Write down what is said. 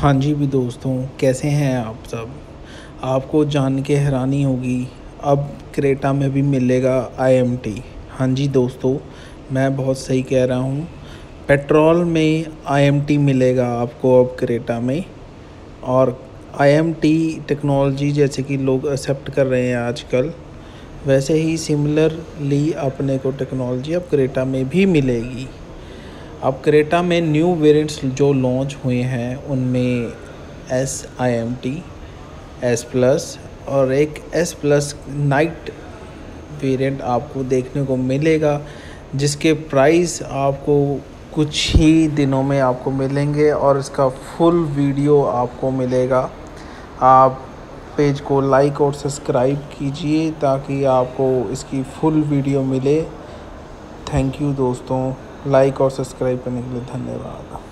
हाँ जी भी दोस्तों, कैसे हैं आप सब। आपको जान के हैरानी होगी, अब क्रेटा में भी मिलेगा IMT। हाँ जी दोस्तों, मैं बहुत सही कह रहा हूँ। पेट्रोल में IMT मिलेगा आपको अब क्रेटा में। और IMT टेक्नोलॉजी जैसे कि लोग एक्सेप्ट कर रहे हैं आजकल, वैसे ही सिमिलरली अपने को टेक्नोलॉजी अब क्रेटा में भी मिलेगी। अब क्रेटा में न्यू वेरिएंट्स जो लॉन्च हुए हैं उनमें IMT S+ और एक S+ नाइट वेरिएंट आपको देखने को मिलेगा, जिसके प्राइस आपको कुछ ही दिनों में आपको मिलेंगे और इसका फुल वीडियो आपको मिलेगा। आप पेज को लाइक और सब्सक्राइब कीजिए ताकि आपको इसकी फुल वीडियो मिले। थैंक यू दोस्तों, लाइक और सब्सक्राइब करने के लिए धन्यवाद।